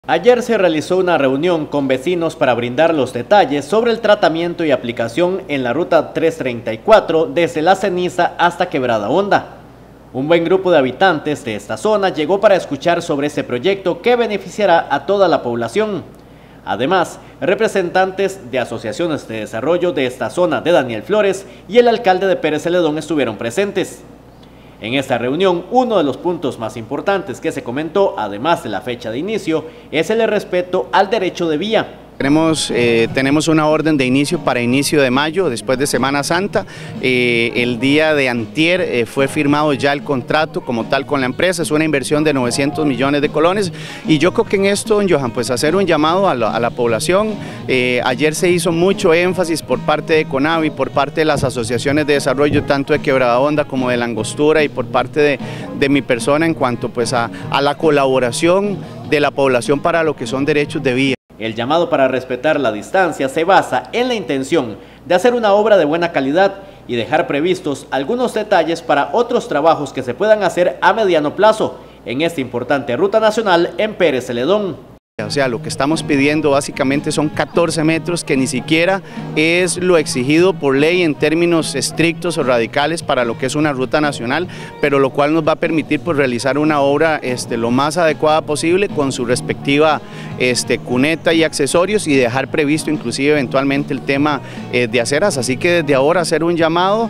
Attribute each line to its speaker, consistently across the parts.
Speaker 1: Ayer se realizó una reunión con vecinos para brindar los detalles sobre el tratamiento y aplicación en la ruta 334 desde La Ceniza hasta Quebrada Honda. Un buen grupo de habitantes de esta zona llegó para escuchar sobre este proyecto que beneficiará a toda la población. Además, representantes de asociaciones de desarrollo de esta zona de Daniel Flores y el alcalde de Pérez Celedón estuvieron presentes. En esta reunión, uno de los puntos más importantes que se comentó, además de la fecha de inicio, es el respeto al derecho de vía.
Speaker 2: Tenemos una orden de inicio para inicio de mayo, después de Semana Santa. El día de antier fue firmado ya el contrato como tal con la empresa, es una inversión de 900 millones de colones y yo creo que en esto, don Johan, pues hacer un llamado a la población. Ayer se hizo mucho énfasis por parte de CONAVI, por parte de las asociaciones de desarrollo, tanto de Quebrada Honda como de La Angostura y por parte de mi persona en cuanto pues a la colaboración de la población para lo que son derechos de vía.
Speaker 1: El llamado para respetar la distancia se basa en la intención de hacer una obra de buena calidad y dejar previstos algunos detalles para otros trabajos que se puedan hacer a mediano plazo en esta importante ruta nacional en Pérez Celedón.
Speaker 2: O sea, lo que estamos pidiendo básicamente son 14 metros, que ni siquiera es lo exigido por ley en términos estrictos o radicales para lo que es una ruta nacional, pero lo cual nos va a permitir pues, realizar una obra lo más adecuada posible con su respectiva cuneta y accesorios y dejar previsto inclusive eventualmente el tema de aceras. Así que desde ahora hacer un llamado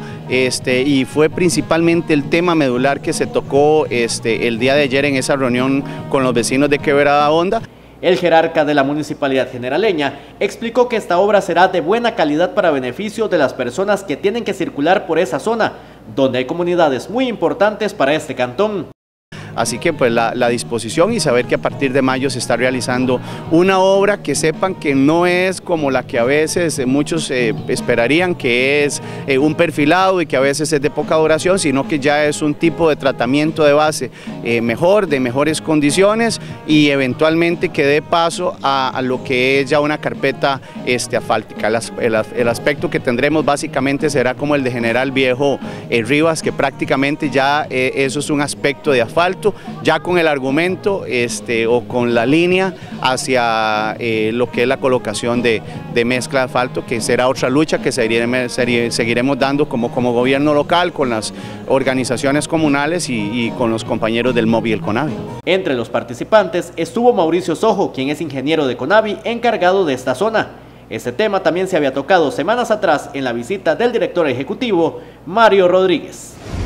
Speaker 2: y fue principalmente el tema medular que se tocó el día de ayer en esa reunión con los vecinos de Quebrada Honda.
Speaker 1: El jerarca de la Municipalidad Generaleña explicó que esta obra será de buena calidad para beneficio de las personas que tienen que circular por esa zona, donde hay comunidades muy importantes para este cantón.
Speaker 2: Así que pues la disposición y saber que a partir de mayo se está realizando una obra que sepan que no es como la que a veces muchos esperarían, que es un perfilado y que a veces es de poca duración, sino que ya es un tipo de tratamiento de base mejor, de mejores condiciones y eventualmente que dé paso a lo que es ya una carpeta asfáltica. El aspecto que tendremos básicamente será como el de General Viejo Rivas, que prácticamente ya eso es un aspecto de asfalto, ya con el argumento o con la línea hacia lo que es la colocación de mezcla de asfalto, que será otra lucha que seguiremos dando como gobierno local, con las organizaciones comunales y con los compañeros del MOB y el CONAVI.
Speaker 1: Entre los participantes estuvo Mauricio Sojo, quien es ingeniero de CONAVI encargado de esta zona. Este tema también se había tocado semanas atrás en la visita del director ejecutivo Mario Rodríguez.